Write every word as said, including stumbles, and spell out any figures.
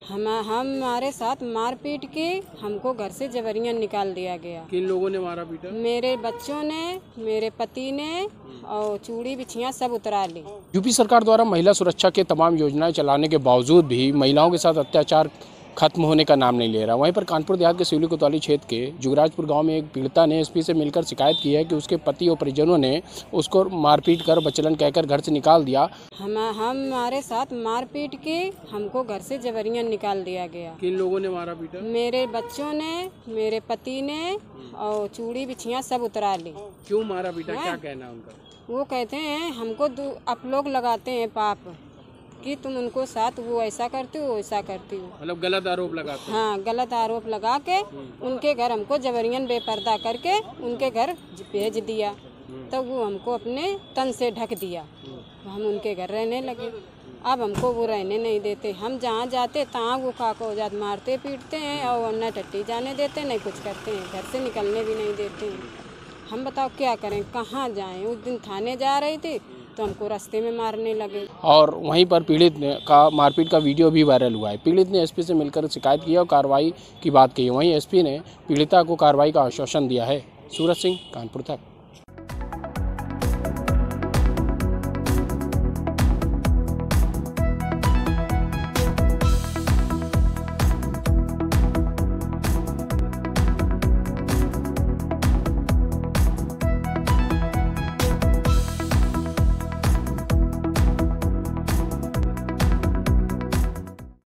हम हमारे साथ मारपीट की, हमको घर से जबरियन निकाल दिया गया। किन लोगों ने मारा पीटा? मेरे बच्चों ने, मेरे पति ने, और चूड़ी बिछियाँ सब उतरा ली। यूपी सरकार द्वारा महिला सुरक्षा के तमाम योजनाएं चलाने के बावजूद भी महिलाओं के साथ अत्याचार खत्म होने का नाम नहीं ले रहा। वहीं पर कानपुर देहात के सिवली कोतवाली क्षेत्र के जुगराजपुर गांव में एक पीड़िता ने एसपी से मिलकर शिकायत की है कि उसके पति और परिजनों ने उसको मारपीट कर बचलन कहकर घर से निकाल दिया। हम हमारे साथ मारपीट की, हमको घर से जबरियन निकाल दिया गया। किन लोगों ने मारा पीटा? मेरे बच्चों ने, मेरे पति ने, और चूड़ी बिछियाँ सब उतरा ली। क्यों मारा पीटा, क्या कहना है उनका? वो कहते हैं हमको आप लोग लगाते हैं पाप कि तुम उनको साथ वो ऐसा करती हो वैसा करती हो, मतलब गलत आरोप लगाते हैं। हाँ, गलत आरोप लगा के उनके घर हमको जबरियन बेपर्दा करके उनके घर भेज दिया। तो वो हमको अपने तन से ढक दिया, हम उनके घर रहने लगे। अब हमको वो रहने नहीं देते, हम जहाँ जाते तहाँ वो काकोजात मारते पीटते हैं और न टट्टी जाने देते नहीं कुछ करते हैं, घर से निकलने भी नहीं देते हैं। हम बताओ क्या करें, कहाँ जाएं? उस दिन थाने जा रही थी तो हमको रास्ते में मारने लगे। और वहीं पर पीड़ित ने का मारपीट का वीडियो भी वायरल हुआ है। पीड़ित ने एसपी से मिलकर शिकायत की और कार्रवाई की बात कही। वहीं एसपी ने पीड़िता को कार्रवाई का आश्वासन दिया है। सूरज सिंह, कानपुर तक।